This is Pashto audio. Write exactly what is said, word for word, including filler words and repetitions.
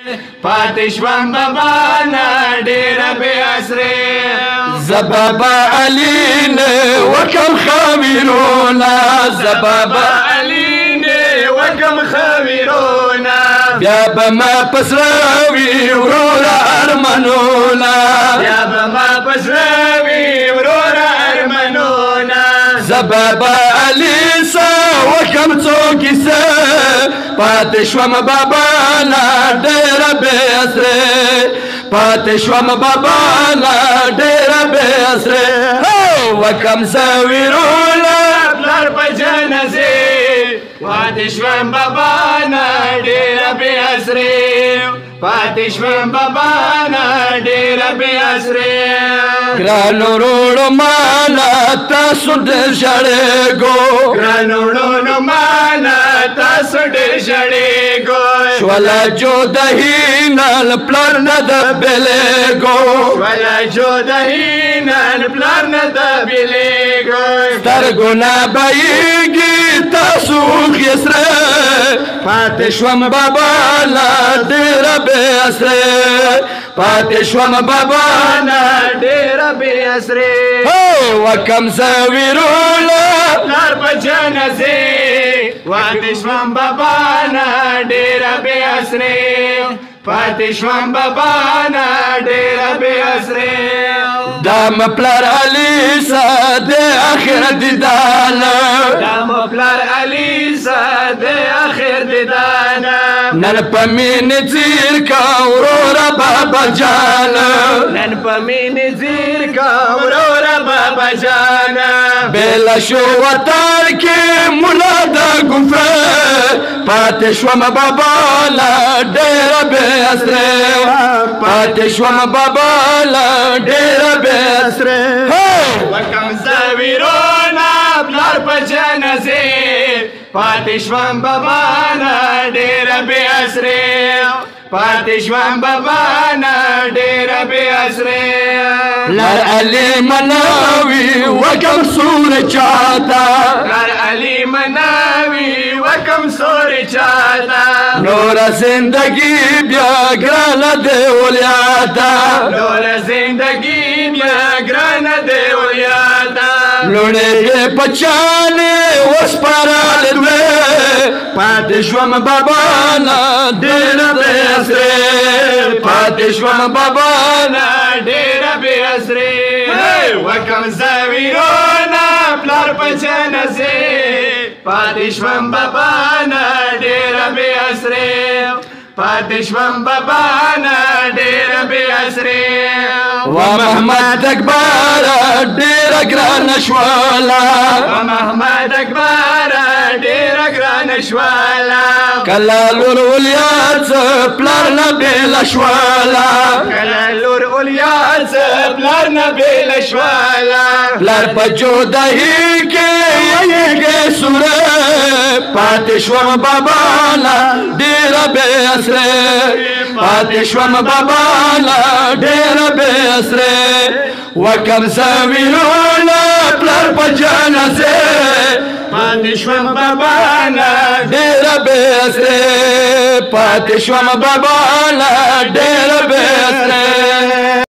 پاتې شوم بابا نه ډېره بې اسرې زبابا علي نه وکم خاویرونا زبابا علي نه وکم خاویرونا بیا به ما پسراوي ورورا ارمنونا بیا به ما پسراوي ورورا ارمنونا زبابا علي سا وکم څوکي سا پاتې شوم بابا نه ډېره بې اسرې پاتې شوم بابا نه ډېره بې اسرې وکم زویرونا پلار په جنازې پاتې شوم بابا نه ډېره بې اسرې پاتې شوم بابا نه ډېره بې اسرې ګرانو وروڼو ماله تاسو ډېر ژړېږو ګرانو وروڼو ماله تاسو ډېر ژړېږو شوله جودهي نن پلار نه د بېلېږو شوله جودهي نن پلار نه د بېلېږو سترګو نه بهېږي تاسو اوښکې سرې پاتې شوم بابا له ډېره بې اسرې پاتې شوم بابا نه ډېره بې اسرې وکم زویرولا پلار په جنازې پاتې شوم بابا نه ډېره بې اسرې پاتې شوم بابا نه ډېره بې اسرې دا م پلار علي سا د اخر دیدانه دا م پلار علي سا د اخر دیدانه نن په مینې ځیر کا وروره بابا جانه نن په مینې ځیر کا وروره بابا جانه بېله شو وطن کې ملا د ګفره پاتې شوم بابا له ډېره بې اسرې پاتې شوم بابا له ډېره بې اسرې وکم زویرونا پلار په جنازې پاتې شوم بابا نه ډېره بې اسرې پاتې شوم بابا نه ډېره بې اسرې لر علي مناوي وکم سور چاته لر علي مناوي وکم سور چاته نوره زندگی بیا ګرانه دی ولیاده نوره زندگی بیا ګرانه دی ولیاده لوڼې یې په چانې وسپارلې دوې پاتې شوم بابا نه ډېره بې اسرې پاتې شوم بابا نه ډېره بې اسرې وکم زویرونا پلار په جنازې پاتې شوم بابا نه ډېره بې اسرې پاتې شوم بابا نه ډېره بې اسرې و محمد اکبر ډېره ګرانه شوله و محمد اکبر ډېره ګرانه شوله کله لور ولیار څه پلار نه بېله شوله کله لور ولیار څه پلار نه بېله شوله پلار په جودهي کې یېږې سوره پاتې شوم بابا نه ډېره بې اسرې پاتې شوم بابا نه ډېره بې اسرې وکم زویرولا پلار په جنازې پاتې شوم بابا نه ډېره بې اسرې پاتې شوم بابا نه ډېره بې اسرې